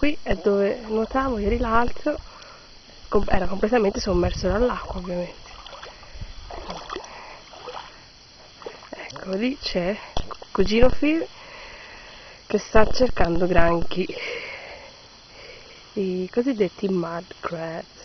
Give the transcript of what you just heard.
qui è dove nuotavo ieri l'altro, era completamente sommerso dall'acqua ovviamente. Ecco, lì c'è cugino Phil che sta cercando granchi, i cosiddetti mud crabs.